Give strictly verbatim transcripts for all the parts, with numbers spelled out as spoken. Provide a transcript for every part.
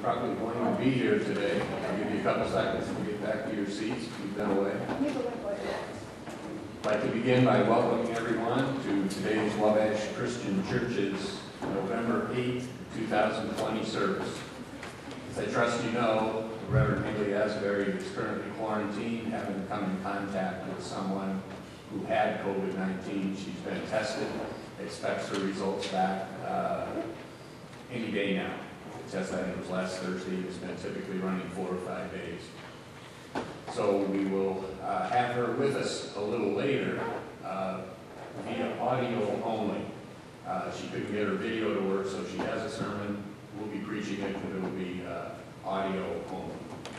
probably going to be here today. I'll give you a couple seconds to get back to your seats if you've been away. I'd like to begin by welcoming everyone to today's Wabash Christian Church's November eighth, two thousand twenty service. As I trust you know, the Reverend Haley Asbury is currently quarantined, having come in contact with someone who had COVID nineteen. She's been tested, expects her results back uh, any day now. The test, I think, was last Thursday. It's been typically running four or five days. So we will uh, have her with us a little later uh, via audio only. Uh, she couldn't get her video to work, so she has a sermon. We'll be preaching it, but it will be uh, audio only.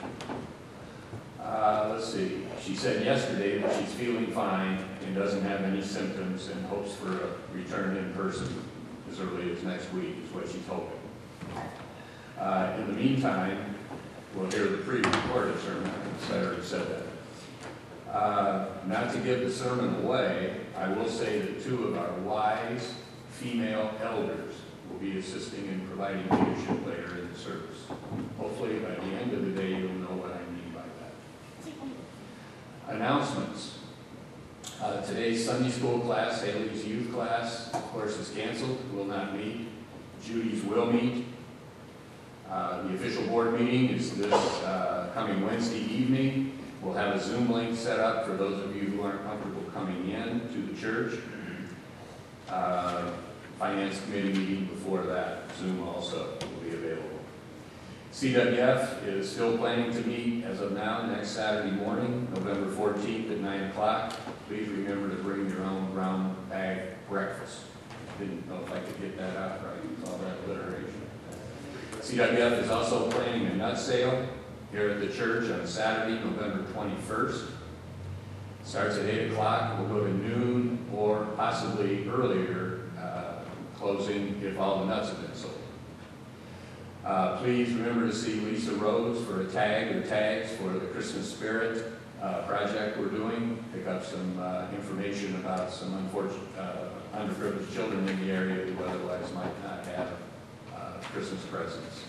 Uh, let's see. She said yesterday that she's feeling fine and doesn't have any symptoms and hopes for a return in person as early as next week is what she's hoping. Uh, in the meantime, we'll hear the pre-recorded sermon. I already said that. Uh, not to give the sermon away, I will say that two of our wise female elders will be assisting in providing leadership later in the service. Hopefully by the end of the day you'll know what I mean by that. Announcements. Uh, today's Sunday school class, Haley's youth class, of course, is canceled, will not meet. Judy's will meet. Uh, the official board meeting is this uh, coming Wednesday evening. We'll have a Zoom link set up for those of you who aren't comfortable coming in to the church. Uh, Finance committee meeting before that. Zoom also will be available. C W F is still planning to meet as of now next Saturday morning, November fourteenth at nine o'clock. Please remember to bring your own brown bag breakfast. Didn't know if I could get that out right with all that alliteration. C W F is also planning a nut sale here at the church on Saturday, November twenty-first. Starts at eight o'clock. We'll go to noon or possibly earlier uh, closing if all the nuts have been sold. Uh, please remember to see Lisa Rose for a tag or tags for the Christmas Spirit uh, project we're doing. Pick up some uh, information about some unfortunate uh, underprivileged children in the area who otherwise might not have Christmas presents.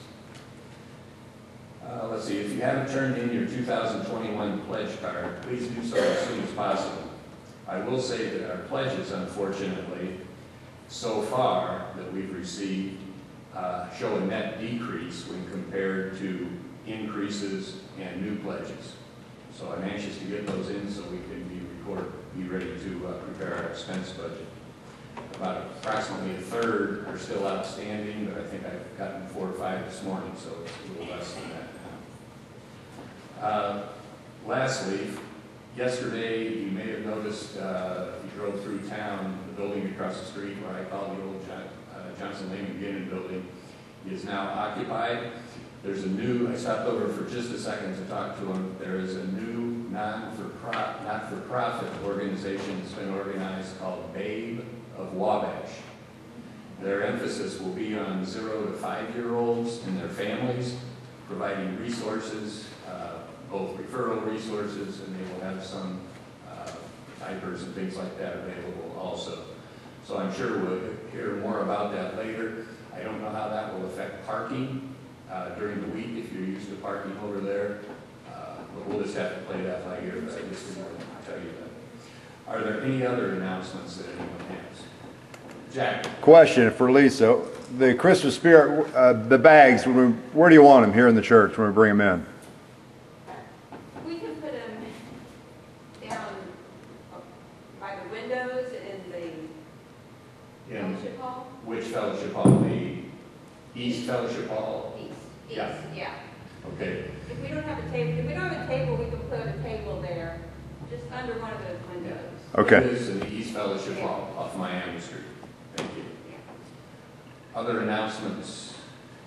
Uh, let's see, if you haven't turned in your two thousand twenty-one pledge card, please do so as soon as possible. I will say that our pledges, unfortunately, so far that we've received, uh, show a net decrease when compared to increases and new pledges. So I'm anxious to get those in so we can be, record, be ready to uh, prepare our expense budget. About approximately a third are still outstanding, but I think I've gotten four or five this morning, so it's a little less than that now. Uh, lastly, yesterday you may have noticed, uh, if you drove through town, the building across the street where I call the old John, uh, Johnson Lehman Gannon building is now occupied. There's a new, I stopped over for just a second to talk to him, there is a new non-for-profit not-for-profit organization that's been organized called BABE of Wabash. Their emphasis will be on zero to five-year-olds and their families, providing resources, uh, both referral resources, and they will have some uh, diapers and things like that available also. So I'm sure we'll hear more about that later. I don't know how that will affect parking uh, during the week if you're used to parking over there, uh, but we'll just have to play that by ear, but I just didn't want to tell you that. Are there any other announcements that anyone has? Jack. Question for Lisa. The Christmas Spirit, uh, the bags, when we, where do you want them here in the church when we bring them in? We can put them down by the windows in the In fellowship hall. which fellowship hall? The East Fellowship Hall? East. East, Yeah. yeah. Okay. If we don't have a table, if we don't have a table, we can put a table there, just under one of those windows. Okay. It is in the East Fellowship Yeah. Hall off Miami Street. Thank you. Yeah. Other announcements?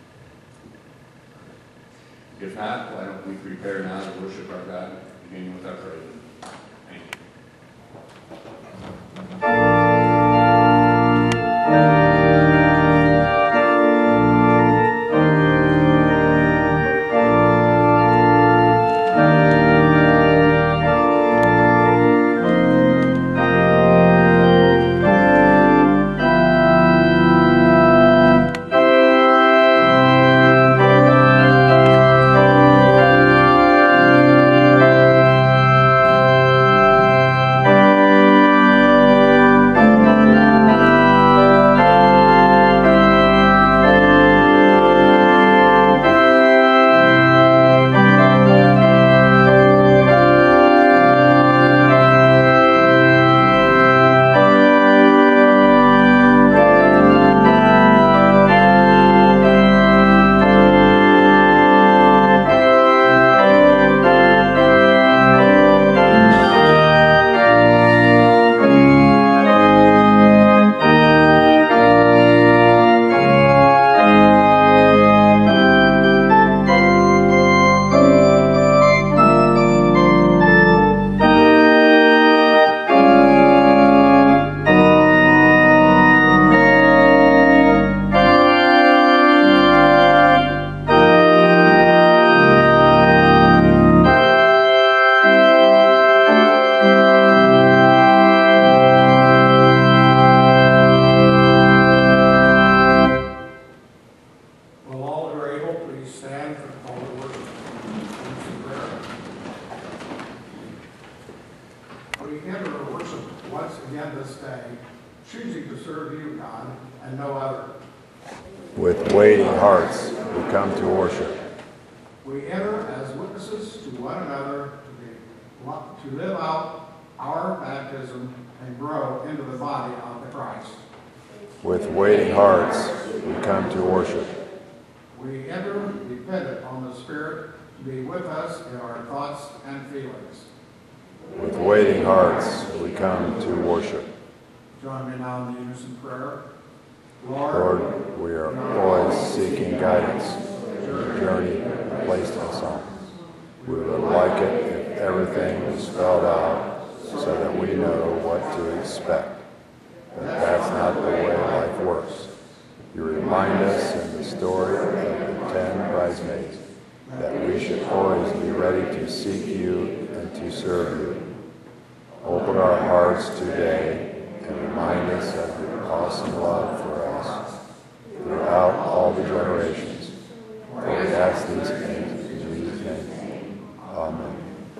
If not, why don't we prepare now to worship our God, beginning with our prayer. Thank you. Will all who are able please stand for the call to worship and prayer? We enter worship once again this day, choosing to serve you, God, and no other. With waiting hearts, we come to worship. We enter as witnesses to one another to, be, to live out our baptism and grow into the body of the Christ. With waiting hearts, we come to worship. We enter dependent on the Spirit to be with us in our thoughts and feelings. With waiting hearts, we come to worship. Join me now in the unison prayer. Lord, Lord, we are always seeking guidance for the journey you placed us on. We would like it if everything was spelled out so that we know what to expect. But that's not the way life works. You remind us in the story of the ten bridesmaids that we should always be ready to seek you and to serve you. Open our hearts today and remind us of your awesome love for us throughout all the generations. For we ask these things in Jesus' name. Amen.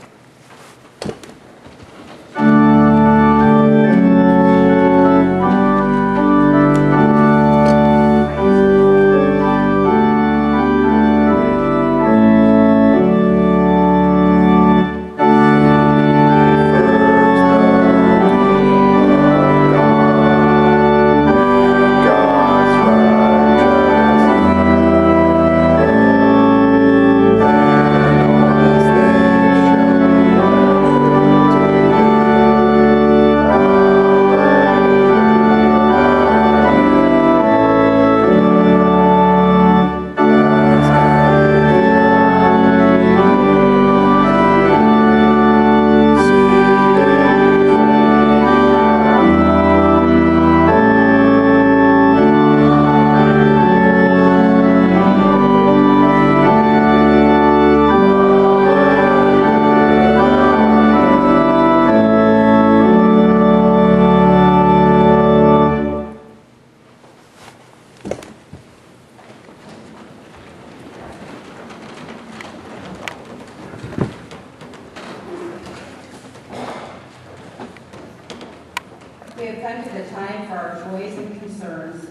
We have come to the time for our joys and concerns,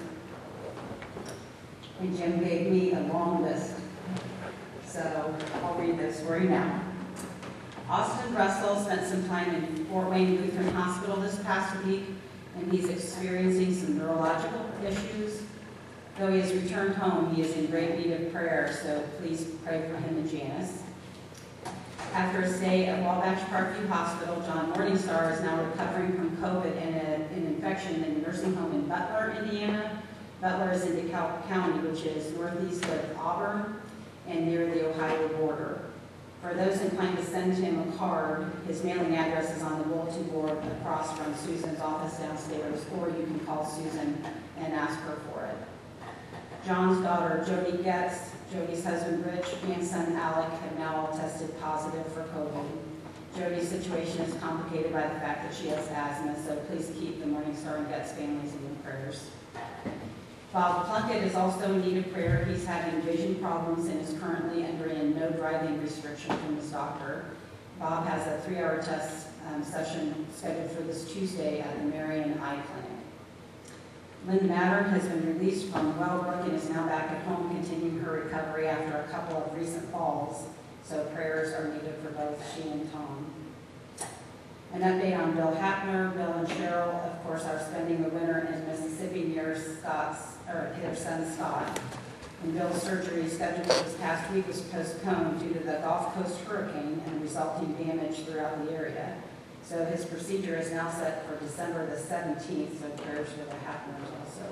and Jim gave me a long list, so I'll read those for you now. Austin Russell spent some time in Fort Wayne Lutheran Hospital this past week, and he's experiencing some neurological issues. Though he has returned home, he is in great need of prayer, so please pray for him and Janice. After a stay at Wabash Parkview Hospital, John Morningstar is now recovering from COVID and a, an infection in a nursing home in Butler, Indiana. Butler is in DeKalb County, which is northeast of Auburn and near the Ohio border. For those inclined to send him a card, his mailing address is on the bulletin board across from Susan's office downstairs, or you can call Susan and ask her for it. John's daughter, Jody Getz, Jody's husband, Rich, and son, Alec, have now all tested positive for COVID. Jody's situation is complicated by the fact that she has asthma, so please keep the Morningstar and Getz families in your prayers. Bob Plunkett is also in need of prayer. He's having vision problems and is currently under a no driving restriction from his doctor. Bob has a three-hour test um, session scheduled for this Tuesday at the Marion Eye Clinic. Lynn Matter has been released from Wellbrook and is now back at home continuing her recovery after a couple of recent falls, so prayers are needed for both she and Tom. An update on Bill Hapner. Bill and Cheryl, of course, are spending the winter in Mississippi near Scott's, or their son Scott. And Bill's surgery scheduled this past week was postponed due to the Gulf Coast hurricane and the resulting damage throughout the area. So his procedure is now set for December the seventeenth, so prayers for the Hapners also.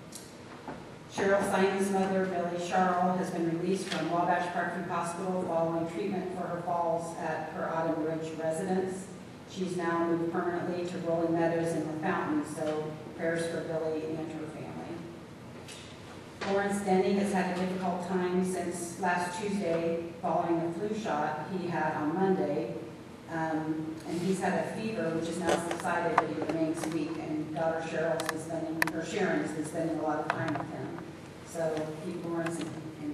Cheryl Simon's mother, Billy Charles, has been released from Wabash Parkview Hospital following treatment for her falls at her Autumn Ridge residence. She's now moved permanently to Rolling Meadows in the Fountain, so prayers for Billy and her family. Lawrence Denny has had a difficult time since last Tuesday following the flu shot he had on Monday. Um, and he's had a fever, which is now subsided, but he remains weak. And daughter Cheryl's been spending, or Sharon has been spending a lot of time with him. So keep Lawrence in,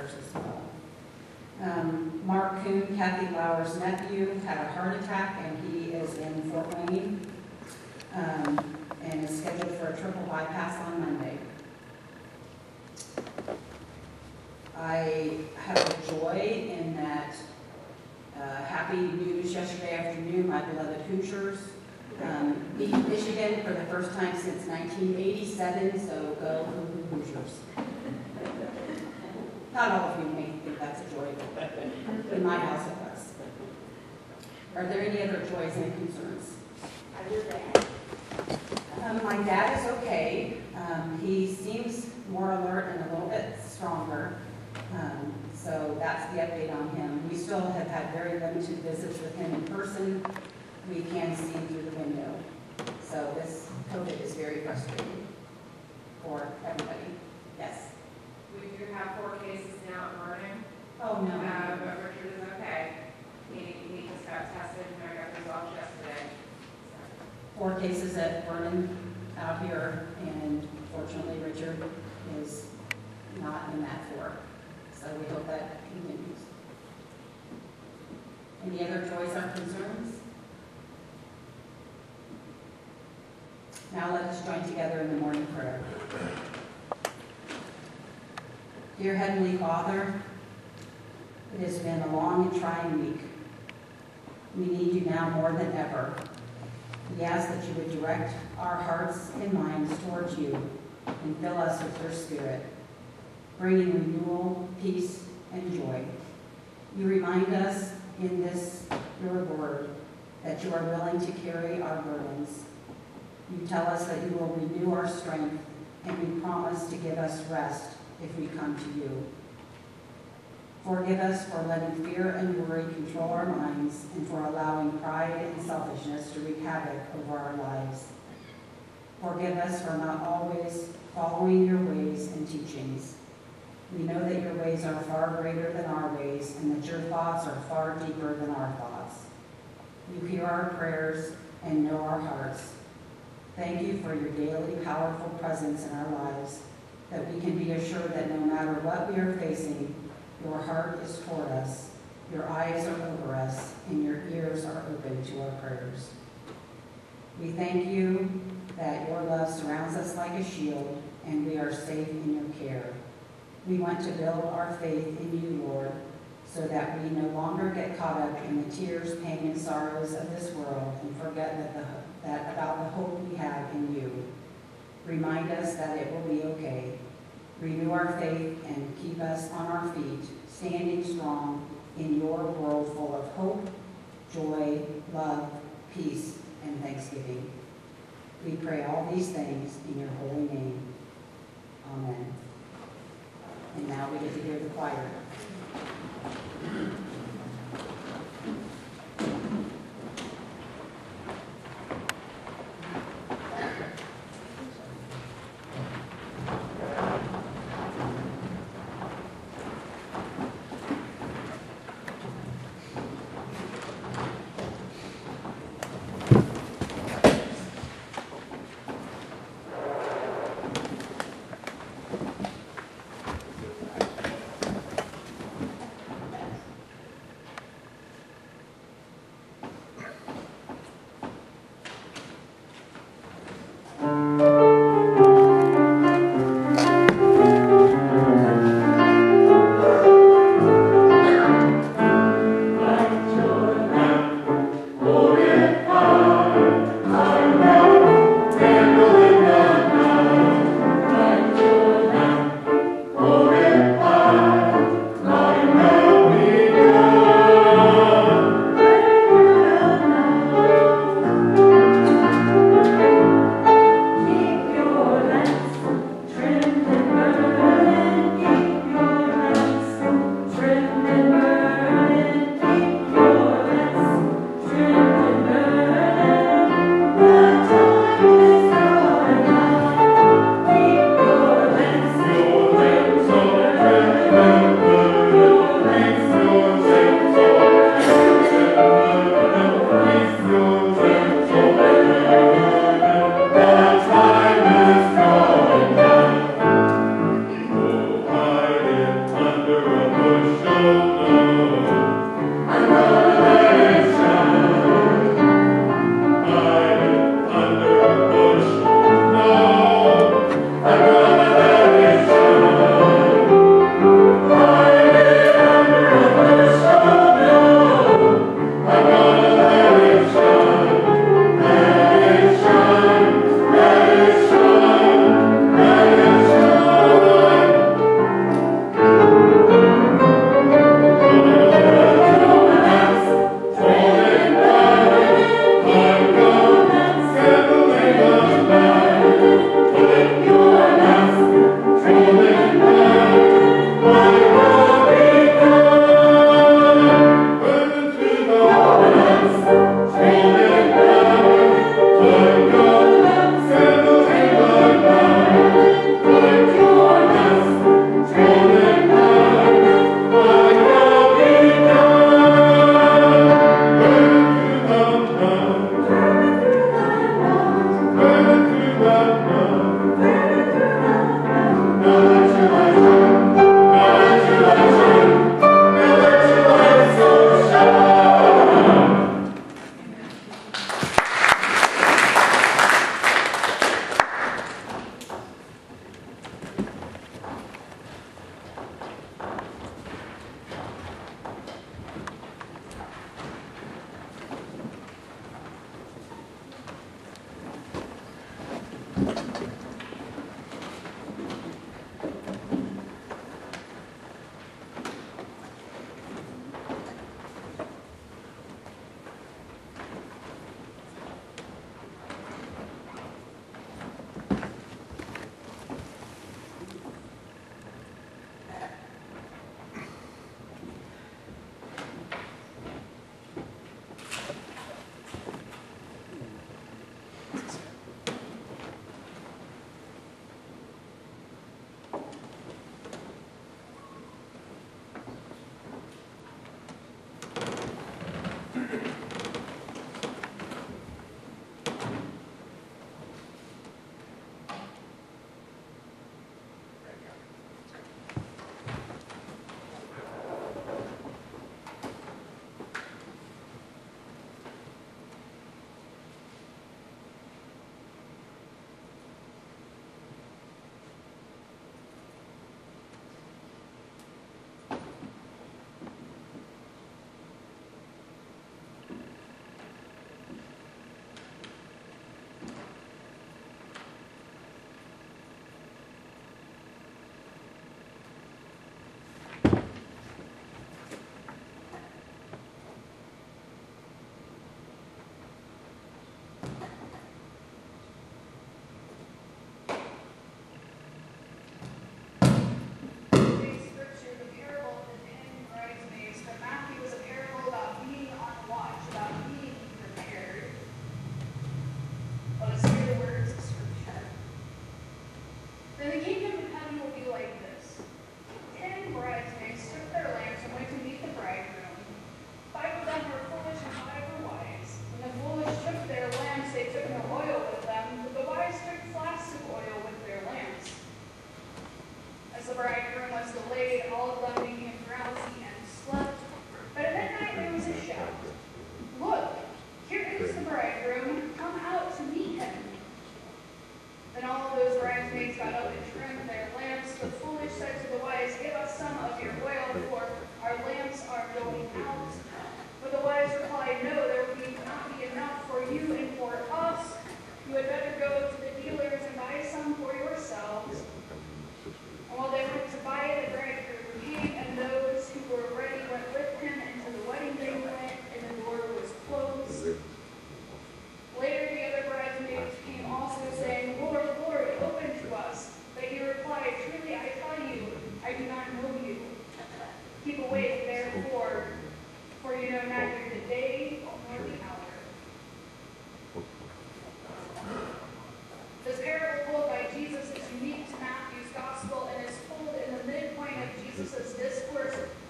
prayers as well. Um, Mark Kuhn, Kathy Lauer's nephew, had a heart attack, and he is in Fort Wayne, um, and is scheduled for a triple bypass on Monday. I have a joy in that uh, happy news yesterday afternoon. My beloved Hoosiers um, beat Michigan for the first time since nineteen eighty-seven, so go Hoosiers. Not all of you may think that's a joy, but in my house it was. Are there any other joys and concerns? How's your dad? Um, my dad is okay. Um, he seems more alert and a little bit stronger. Um, so that's the update on him. We still have had very limited visits with him in person. We can see through the window. So this COVID is very frustrating for everybody. Yes. We do have four cases now at Vernon, Oh, no. uh, but Richard is okay. He, he just got tested and I got results yesterday. Four cases at Vernon out here, and fortunately Richard is not in that four. So we hope that continues. Any other joys or concerns? Now let us join together in the morning prayer. Dear Heavenly Father, it has been a long and trying week. We need you now more than ever. We ask that you would direct our hearts and minds towards you and fill us with your Spirit, bringing renewal, peace, and joy. You remind us in this, your word, that you are willing to carry our burdens. You tell us that you will renew our strength, and you promise to give us rest if we come to you. Forgive us for letting fear and worry control our minds and for allowing pride and selfishness to wreak havoc over our lives. Forgive us for not always following your ways and teachings. We know that your ways are far greater than our ways and that your thoughts are far deeper than our thoughts. You hear our prayers and know our hearts. Thank you for your daily powerful presence in our lives, that we can be assured that no matter what we are facing, your heart is toward us, your eyes are over us, and your ears are open to our prayers. We thank you that your love surrounds us like a shield, and we are safe in your care. We want to build our faith in you, Lord, so that we no longer get caught up in the tears, pain, and sorrows of this world and forget that, the, that about the hope we have in you. Remind us that it will be okay. Renew our faith and keep us on our feet, standing strong in your world full of hope, joy, love, peace, and thanksgiving. We pray all these things in your holy name. Amen. And now we get to hear the choir.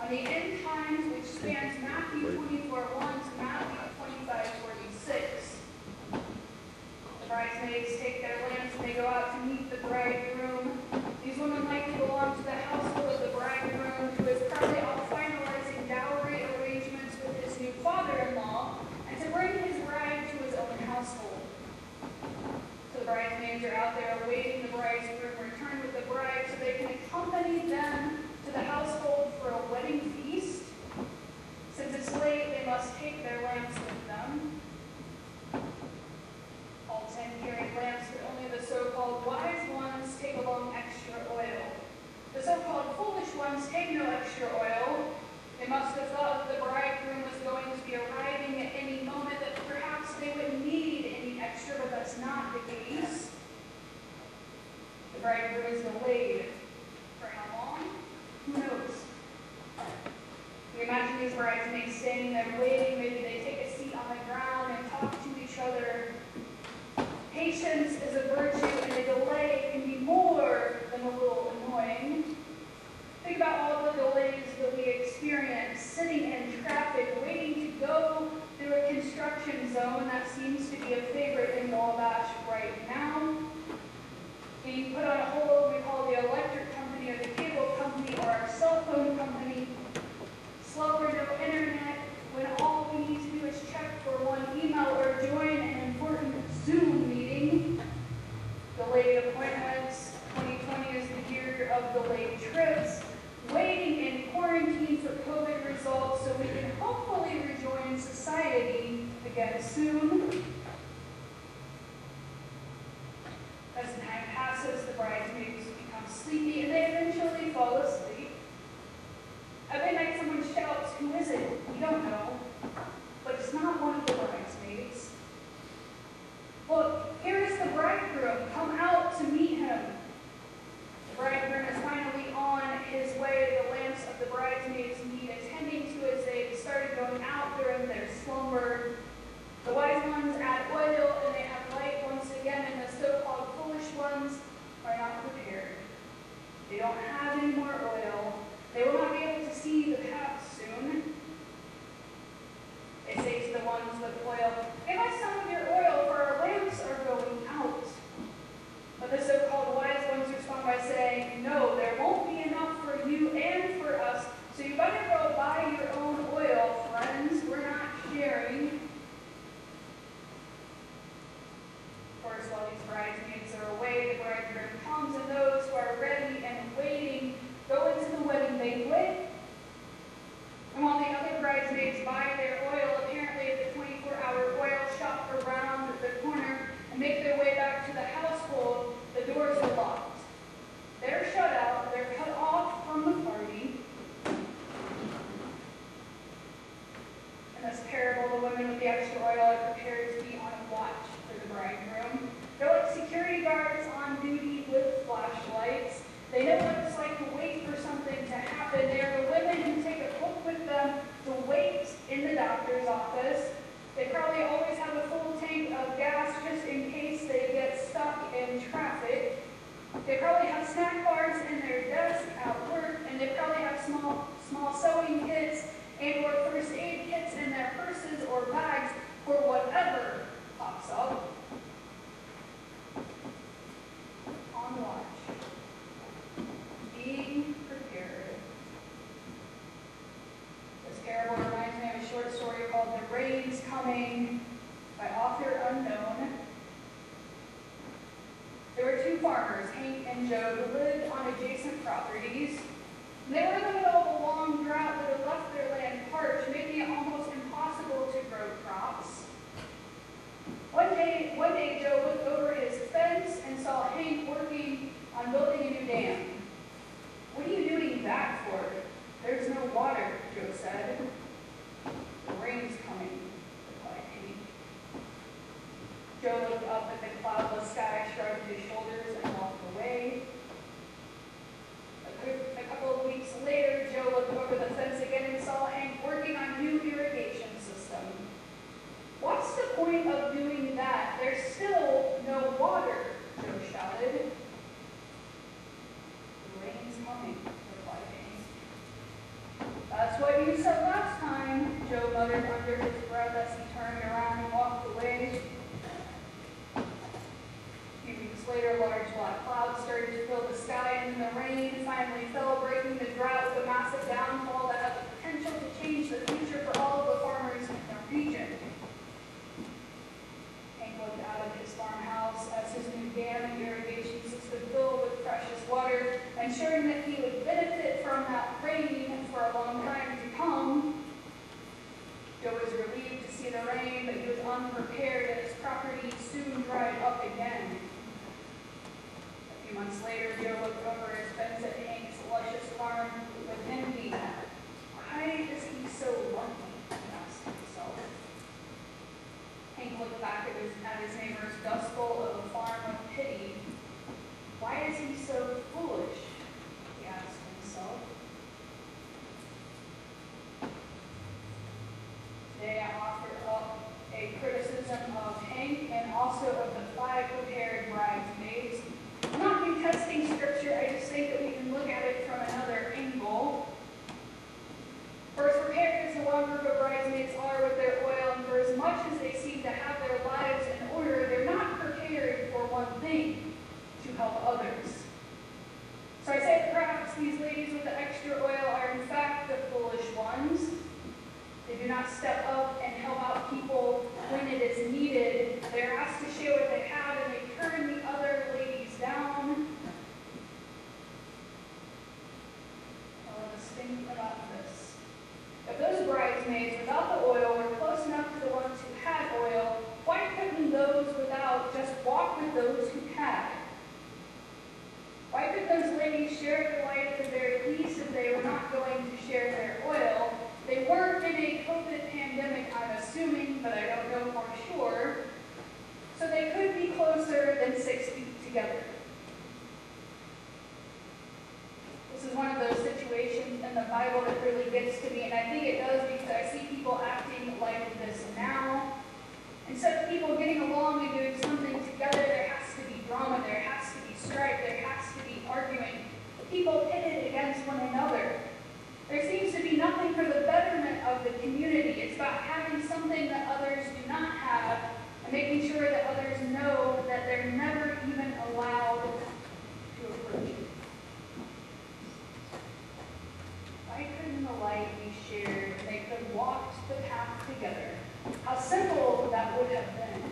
On the end times, which spans Matthew twenty-four one to Matthew twenty-five forty-six. The bridesmaids take their lamps and they go out to meet the bridegroom. These women likely belong to the household of the bridegroom, who is currently off finalizing dowry arrangements with his new father-in-law, and to bring his bride to his own household. So the bridesmaids are out there awaiting the bridegroom return with the bride so they can accompany them to the household for a wedding feast. Since it's late, they must take their lamps with them. All ten carried lamps, but only the so-called wise ones take along extra oil. The so-called foolish ones take no extra oil. They must have thought that the bridegroom was going to be arriving at any moment, that perhaps they wouldn't need any extra, but that's not the case. The bridegroom is delayed. For how long? Who knows? You imagine these bridesmaids standing there waiting. Maybe they take a seat on the ground and talk to each other. Patience is a virtue, and a delay can be more than a little annoying. Think about all the delays that we experience, sitting in traffic, waiting to go through a construction zone. That seems to be a favorite in Wabash right now. Being put on a hold, we call the electric company or the cable company or our cell phone company. Slower, no internet, when all we need to do is check for one email or join an important Zoom meeting. Delayed appointments. twenty twenty is the year of delayed trips. Waiting in quarantine for COVID results so we can hopefully rejoin society again soon. As time passes, the bridesmaids become sleepy and they eventually fall asleep. At midnight, someone shouts, "Who is it?" We don't know, but it's not one of the bridesmaids. Look, here is the bridegroom. Come out to meet him. The bridegroom is finally on his way. The lamps of the bridesmaids need attending to as they started going out during their slumber. The wise ones add oil and they have light once again, and the so-called foolish ones are not prepared. They don't have any more oil. They will not be able to see the path soon. They say to the ones with oil, "Give us some of your oil, for our lamps are going out." But the so-called wise ones respond by saying, "No, there won't be enough for you and for us, so you better go buy your own oil, friends. We're not sharing." Of course, while these bridesmaids are away, the bridegroom comes, and those who are ready and waiting go into the wedding banquet. And while the other bridesmaids buy their oil, apparently at the twenty-four hour oil shop around the corner, and make their way back to the household, the doors are locked. They're shut out, they're cut off from the party. In this parable, the women with the extra oil are prepared to be on watch for the bridegroom. They're like security guards on duty with flashlights. They know what it's like to wait for something to happen. They are the women who take a book with them to wait in the doctor's office. They probably always have a full tank of gas just in case they get stuck in traffic. They probably have snack bars in their desk at work, and they probably have small, small sewing kits and or first aid kits in their purses or bags for whatever pops up. On watch. Being prepared. This parable reminds me of a short story called "The Rain's Coming" by author unknown. There were two farmers, Hank and Joe, who lived on adjacent properties. And they were in the middle of a long drought that had left their land parched, making it almost impossible to grow crops. One day, one day Joe looked over his fence and saw Hank working on building a new dam. "What are you doing that for?" "There's no water," Joe said. "The rain's coming," replied Hank. Joe looked up at the cloudless sky, shrugged his shoulders, and walked away. That's what you said last time, Joe muttered under his breath as he turned around and walked away. A few weeks later, large black clouds started to fill the sky, and the rain finally fell, breaking the drought with a massive downfall that had the potential to change the future for all of the farmers in the region. Hank looked out of his farmhouse as his new dam and irrigation system filled with precious water, ensuring that he would benefit from that rain for a long time to come. Joe was relieved to see the rain, but he was unprepared that his property soon dried up again. A few months later, Joe looked over his fence at Hank's luscious farm with envy. Why is he so lucky? He asked himself. Hank looked back at his, at his neighbor's dust bowl of a farm with pity. Why is he so foolish? He asked himself. Today I offer up a criticism of Hank and also of the five prepared bridesmaids. I'm not contesting scripture, I just think that we can look at it from another angle. For as prepared as the one group of bridesmaids are with their oil, and for as much as they seem to have their lives in order, they're not prepared for one thing, to help others. So I say that perhaps these ladies with the extra oil are in fact the foolish ones. They do not step up and help out people when it is needed. They're asked to share what they have, and they turn the other ladies down. Now let us think about this. If those bridesmaids without the oil were close enough to the ones who had oil, why couldn't those without just walk with those who had? Why could those ladies share the light at the very least if they were not going to share their oil? They weren't in a COVID pandemic, I'm assuming, but I don't know for sure. So they could be closer than six feet together. This is one of those situations in the Bible that really gets to me, and I think it does because I see people acting like this now. Instead of people getting along and doing something together, there has to be drama, there has to be strife, there has to be arguing. People pitted against one another. There seems to be nothing for the betterment of the community. It's about having something that others do not have and making sure that others know that they're never even allowed to approach it. Why couldn't the light be shared and they could have walked the path together? How simple that would have been.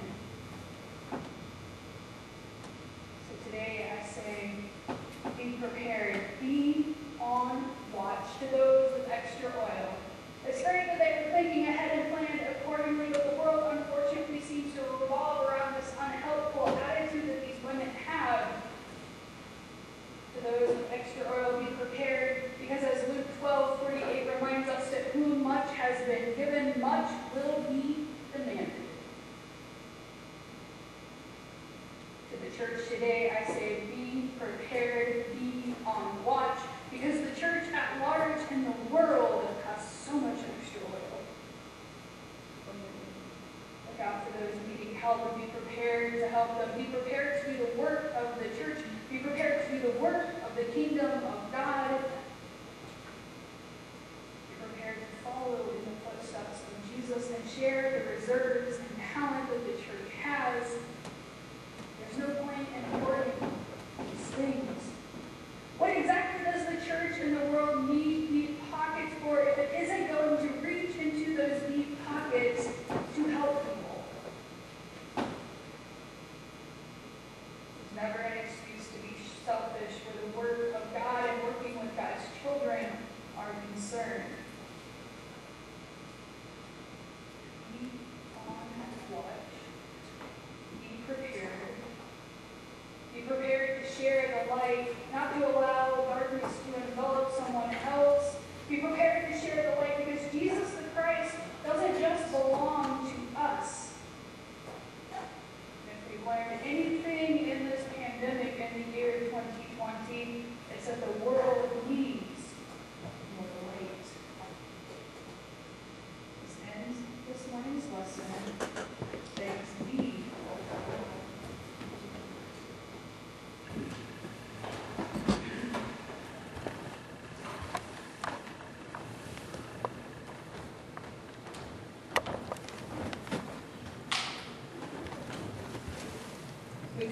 So today I say, be prepared, be on watch to those with extra oil. It's great that they were thinking ahead and planned accordingly, but the world unfortunately seems to revolve around this unhelpful attitude that these women have. To those with extra oil, be prepared, because as Luke twelve forty-eight reminds us, that whom much has been given, much will be demanded. To the church today, I say, be prepared, be on watch, because the church at large in the world has so much extra oil. Look out for those needing help and be prepared to help them. Be prepared to do the work of the church. Be prepared to do the work of the kingdom of God. Be prepared to follow in the footsteps of Jesus and share the reserves and talent that the church has. There's no point in hoarding these things. What exactly does the church in the world need deep pockets for if it isn't going to reach into those deep pockets to help people? There's never an excuse to be selfish where the work of God and working with God's children are concerned. Be on watch. Be prepared. Be prepared to share the light, not to allow darkness to envelop someone else. Be prepared to share the light because Jesus the Christ doesn't just belong to us. If we learned anything in this pandemic in the year twenty twenty, it's that the world needs more light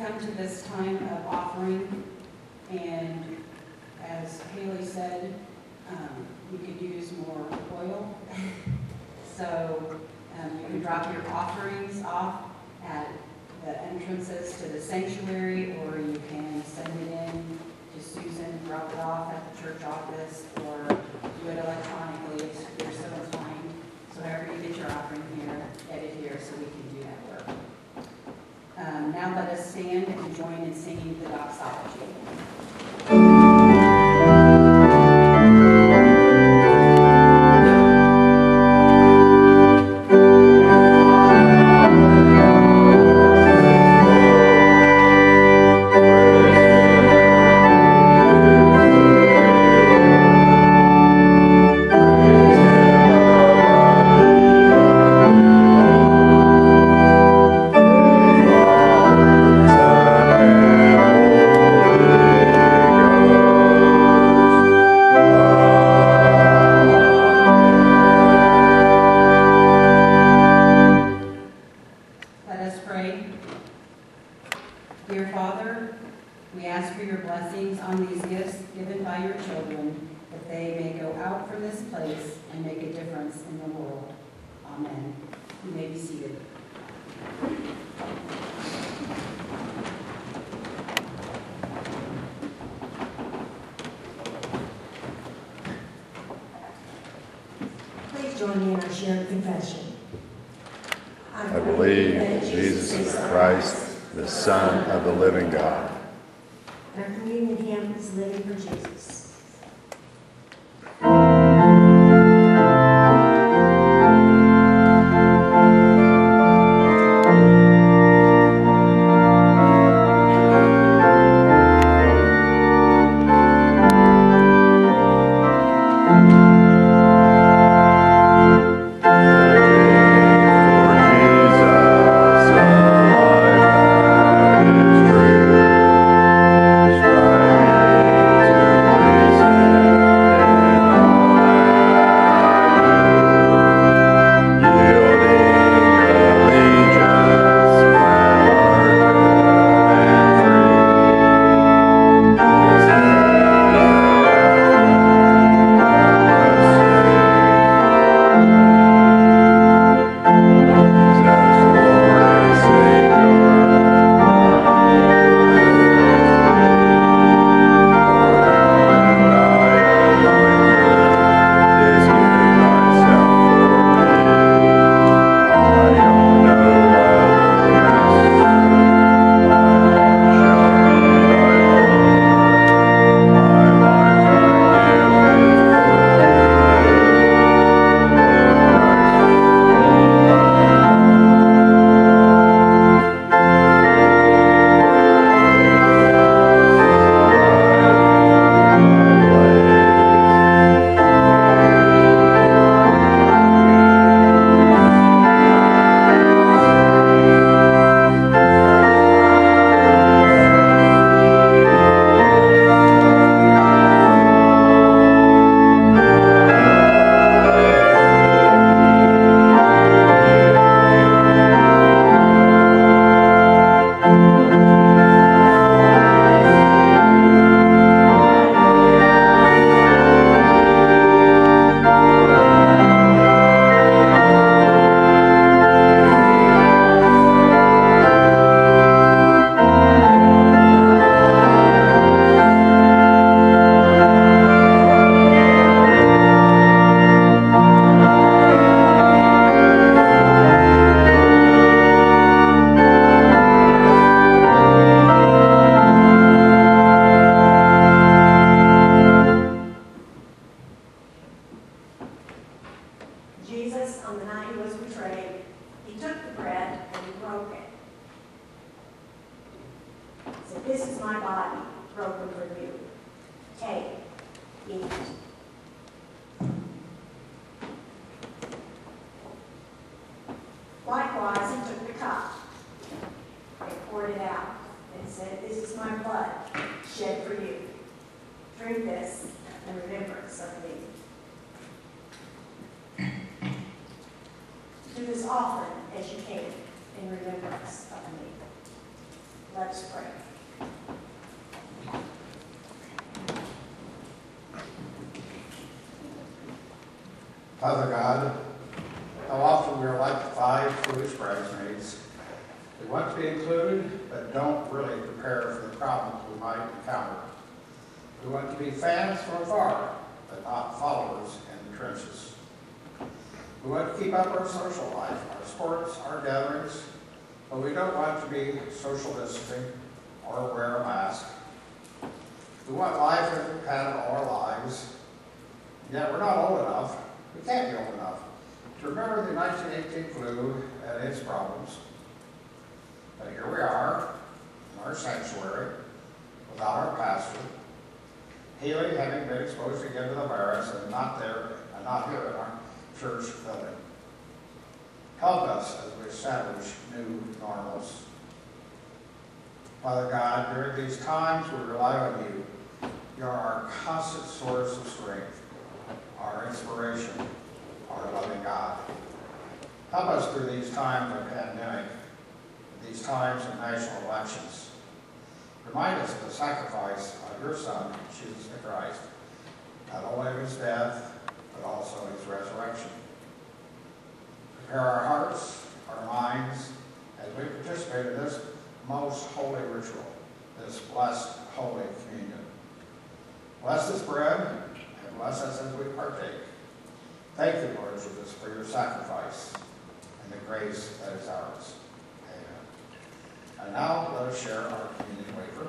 come to this time of offering, and as Haley said, um, we could use more oil. So um, you can drop your offerings off at the entrances to the sanctuary, or you can send it in to Susan, drop it off at the church office, or do it electronically if you're so inclined. So however you get your offering here, get it here so we can do that work. Um, now let us stand and join in singing the doxology. Join me in our shared confession. I believe that Jesus is Christ, the Son of the living God. Our communion hymn is Living for Jesus. Let us pray. Father God, how often we are like the five foolish bridesmaids. We want to be included, but don't really prepare for the problems we might encounter. We want to be fans from afar, but not followers in the trenches. We want to keep up our social life, our sports, our gatherings, but we don't want to be social distancing or wear a mask. We want life as we've had it all our lives, yet we're not old enough. We can't be old enough to remember the nineteen eighteen flu and its problems. But here we are, in our sanctuary, without our pastor, Haley having been exposed again to the virus and not there, and not here in our church building. Help us as we establish new normals. Father God, during these times we rely on you. You are our constant source of strength, our inspiration, our loving God. Help us through these times of pandemic, these times of national elections. Remind us of the sacrifice of your Son, Jesus the Christ, not only of his death, but also his resurrection. Prepare our hearts, our minds, as we participate in this most holy ritual, this blessed Holy Communion. Bless this bread, and bless us as we partake. Thank you, Lord Jesus, for your sacrifice and the grace that is ours. Amen. And now let us share our communion wafer.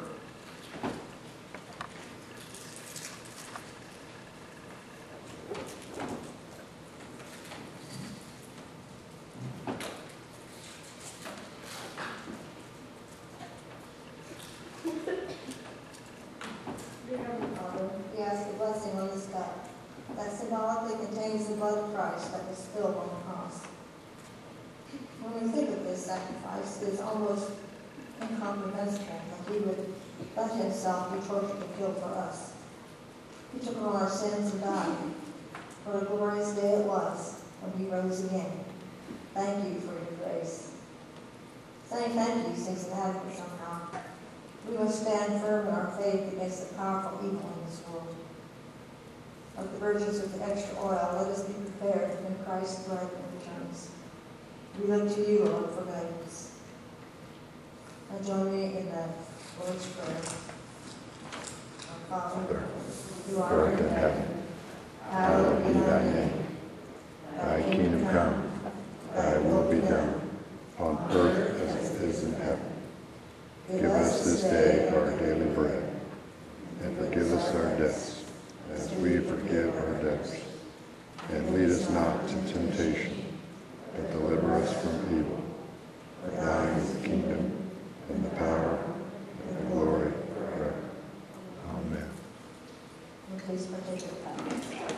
Dear Heavenly Father, we ask a blessing on this cup that symbolically contains the blood of Christ that was spilled on the cross. When we think of this sacrifice, it is almost incomprehensible that he would let himself be tortured and killed for us. He took on our sins and died. What a glorious day it was when he rose again. Thank you for your grace. Saying thank you seems inadequate somehow. We must stand firm in our faith against the powerful evil in this world. Like the virgins with the extra oil, let us be prepared when Christ's bride returns. We look to you, Lord, for guidance. Now join me in the Lord's Prayer. Our Father, who art in heaven, hallowed be thy name. Thy kingdom come, thy will be done, on earth as it is in heaven. Give us this day our daily bread, and forgive us our debts, as we forgive our debtors. And lead us not to temptation, but deliver us from evil. For thine is the kingdom, and the power, and the glory forever. Amen. And please partake of the cup.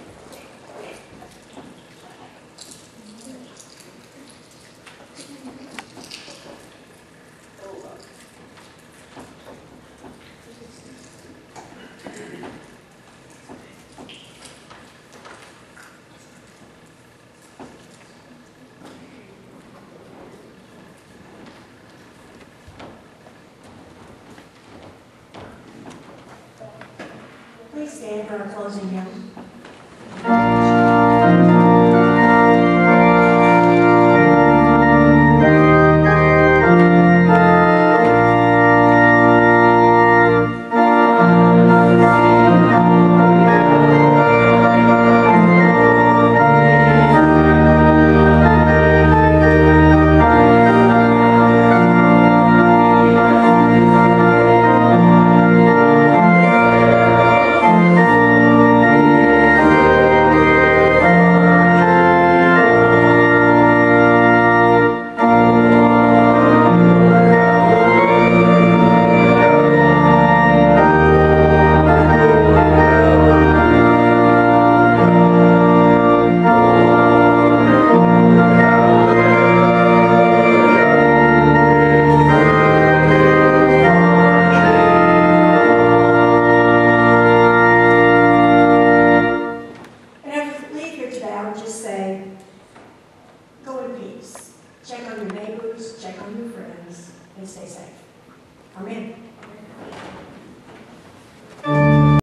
Please stand for our closing hymn. Check on your neighbors, check on your friends, and stay safe. I'm in.